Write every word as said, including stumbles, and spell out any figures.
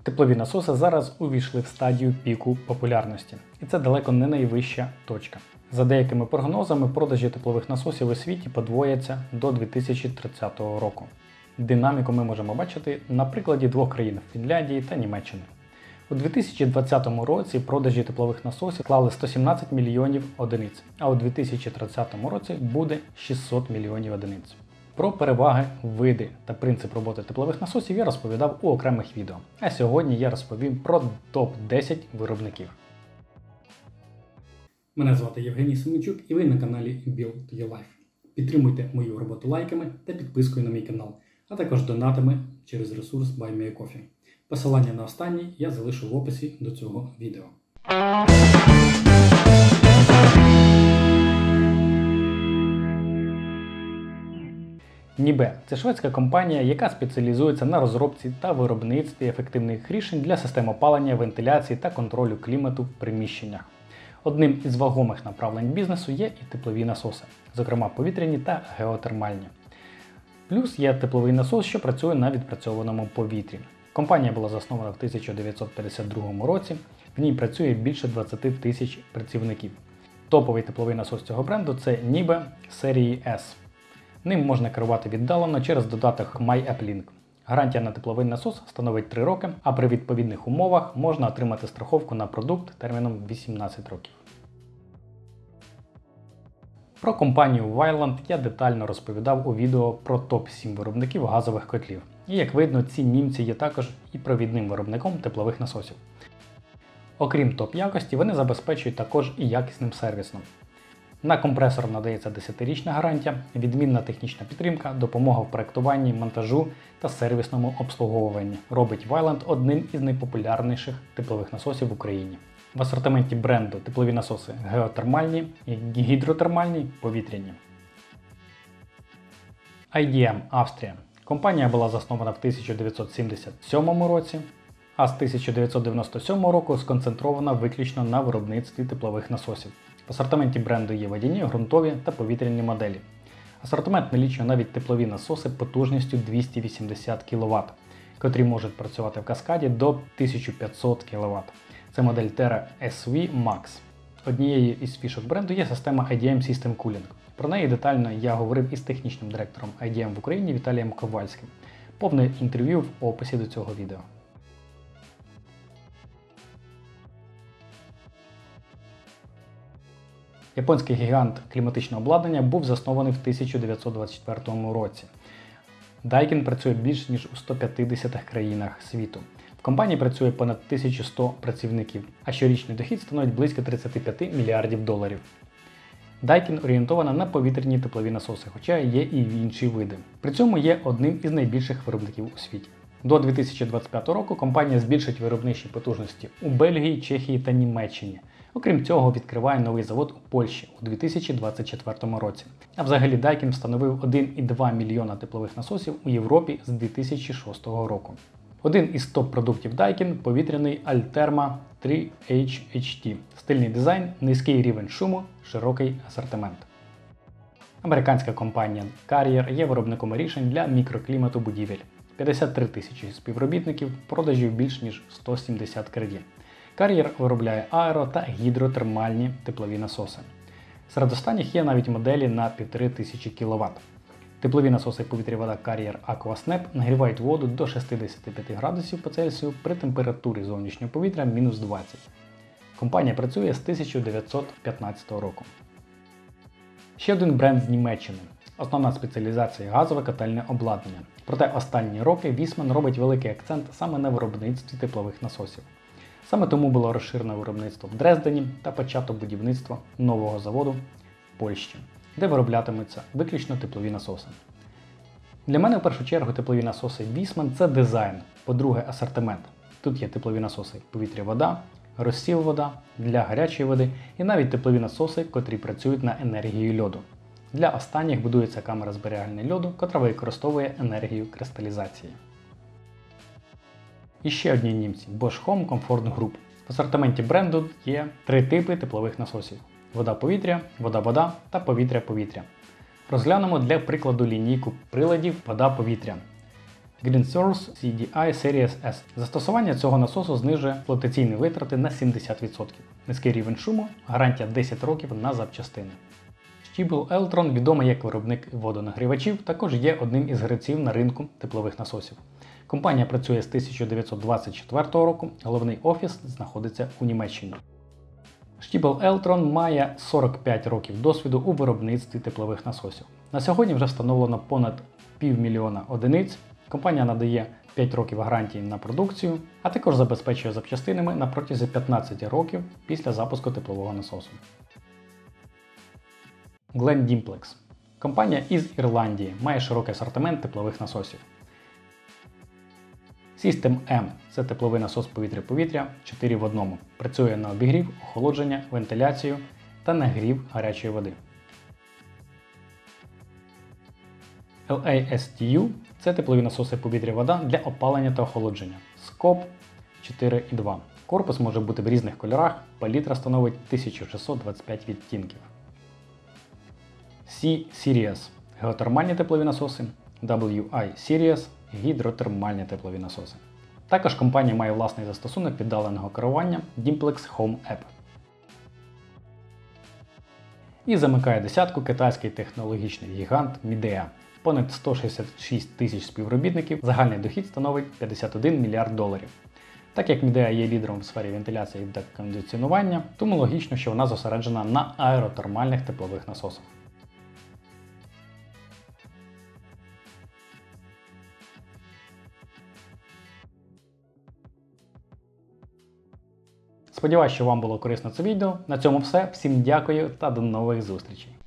Теплові насоси зараз увійшли в стадію піку популярності, і це далеко не найвища точка. За деякими прогнозами, продажі теплових насосів у світі подвояться до дві тисячі тридцятого року. Динаміку ми можемо бачити на прикладі двох країн – Фінляндії та Німеччини. У дві тисячі двадцятому році продажі теплових насосів склали сто сімнадцять мільйонів одиниць, а у дві тисячі тридцятому році буде шістсот мільйонів одиниць. Про переваги, види та принцип роботи теплових насосів я розповідав у окремих відео, а сьогодні я розповім про топ десять виробників. Мене звати Євгеній Семенчук і ви на каналі Build Your Life. Підтримуйте мою роботу лайками та підпискою на мій канал, а також донатами через ресурс Buy Me a Coffee. Посилання на останній я залишу в описі до цього відео. Нібе – це шведська компанія, яка спеціалізується на розробці та виробництві ефективних рішень для систем опалення, вентиляції та контролю клімату в приміщеннях. Одним із вагомих направлень бізнесу є і теплові насоси, зокрема повітряні та геотермальні. Плюс є тепловий насос, що працює на відпрацьованому повітрі. Компанія була заснована в тисяча дев'ятсот п'ятдесят другому році, в ній працює більше двадцять тисяч працівників. Топовий тепловий насос цього бренду – це Нібе серії S. Ним можна керувати віддалено через додаток MyAppLink. Гарантія на тепловий насос становить три роки, а при відповідних умовах можна отримати страховку на продукт терміном вісімнадцять років. Про компанію Vaillant я детально розповідав у відео про топ сім виробників газових котлів. І як видно, ці німці є також і провідним виробником теплових насосів. Окрім топ-якості, вони забезпечують також і якісним сервісом. На компресор надається десятирічна гарантія, відмінна технічна підтримка, допомога в проєктуванні, монтажу та сервісному обслуговуванні. Робить Vaillant одним із найпопулярніших теплових насосів в Україні. В асортименті бренду теплові насоси геотермальні, гідротермальні, повітряні. ай ді ем Австрія. Компанія була заснована в тисяча дев'ятсот сімдесят сьомому році, а з тисяча дев'ятсот дев'яносто сьомого року сконцентрована виключно на виробництві теплових насосів. В асортименті бренду є водяні, ґрунтові та повітряні моделі. Асортимент налічує навіть теплові насоси потужністю двісті вісімдесят кіловат, котрі можуть працювати в каскаді до тисяча п'ятсот кіловат. Це модель Terra ес ві Max. Однією із фішок бренду є система ай ді ем System Cooling. Про неї детально я говорив із технічним директором ай ді ем в Україні Віталієм Ковальським. Повне інтерв'ю в описі до цього відео. Японський гігант кліматичного обладнання був заснований в тисяча дев'ятсот двадцять четвертому році. Daikin працює більш ніж у ста п'ятдесяти країнах світу. В компанії працює понад тисяча сто працівників, а щорічний дохід становить близько тридцять п'ять мільярдів доларів. Daikin орієнтована на повітряні теплові насоси, хоча є і інші види. При цьому є одним із найбільших виробників у світі. До дві тисячі двадцять п'ятого року компанія збільшить виробничі потужності у Бельгії, Чехії та Німеччині. Окрім цього, відкриває новий завод у Польщі у дві тисячі двадцять четвертому році. А взагалі Daikin встановив один цілих два мільйона теплових насосів у Європі з дві тисячі шостого року. Один із топ-продуктів Daikin – повітряний Alterma три ейч ейч ті. Стильний дизайн, низький рівень шуму, широкий асортимент. Американська компанія Carrier є виробником рішень для мікроклімату будівель. п'ятдесят три тисячі співробітників, продажів більш ніж сто сімдесят країн. Carrier виробляє аеро- та гідротермальні теплові насоси. Серед останніх є навіть моделі на півтори тисячі кіловат. Теплові насоси повітря-вода Carrier AquaSnap нагрівають воду до шістдесят п'ять градусів по Цельсію при температурі зовнішнього повітря мінус двадцять. Компанія працює з тисяча дев'ятсот п'ятнадцятого року. Ще один бренд з Німеччини. Основна спеціалізація – газове котельне обладнання. Проте останні роки Viessmann робить великий акцент саме на виробництві теплових насосів. Саме тому було розширено виробництво в Дрездені та почато будівництво нового заводу в Польщі, де вироблятимуться виключно теплові насоси. Для мене в першу чергу теплові насоси Viessmann – це дизайн, по-друге асортимент. Тут є теплові насоси повітря-вода, розсіл-вода, для гарячої води і навіть теплові насоси, котрі працюють на енергію льоду. Для останніх будується камера зберігання льоду, котра використовує енергію кристалізації. І ще одні німці – Bosch Home Comfort Group. В асортименті бренду є три типи теплових насосів – вода-повітря, вода-вода та повітря-повітря. Розглянемо для прикладу лінійку приладів вода-повітря. GreenSource сі ді ай Series S. Застосування цього насосу знижує експлуатаційні витрати на сімдесят відсотків. Низький рівень шуму, гарантія десять років на запчастини. Stiebel Eltron, відомий як виробник водонагрівачів, також є одним із гравців на ринку теплових насосів. Компанія працює з тисяча дев'ятсот двадцять четвертого року, головний офіс знаходиться у Німеччині. Stiebel Eltron має сорок п'ять років досвіду у виробництві теплових насосів. На сьогодні вже встановлено понад півмільйона одиниць. Компанія надає п'ять років гарантії на продукцію, а також забезпечує запчастинами на протязі п'ятнадцяти років після запуску теплового насосу. Glen Dimplex. Компанія із Ірландії, має широкий асортимент теплових насосів. System M – це тепловий насос повітря-повітря чотири в одному. Працює на обігрів, охолодження, вентиляцію та нагрів гарячої води. ел ей ес ті ю – це теплові насоси повітря-вода для опалення та охолодження. Скоп чотири і два. Корпус може бути в різних кольорах, палітра становить тисяча шістсот двадцять п'ять відтінків. C-Series – геотермальні теплові насоси, дабл ю ай Series – гідротермальні теплові насоси. Також компанія має власний застосунок віддаленого керування Dimplex Home App. І замикає десятку китайський технологічний гігант Midea. Понад сто шістдесят шість тисяч співробітників, загальний дохід становить п'ятдесят один мільярд доларів. Так як Midea є лідером в сфері вентиляції та кондиціонування, тому логічно, що вона зосереджена на аеротермальних теплових насосах. Сподіваюсь, що вам було корисно це відео. На цьому все. Всім дякую та до нових зустрічей!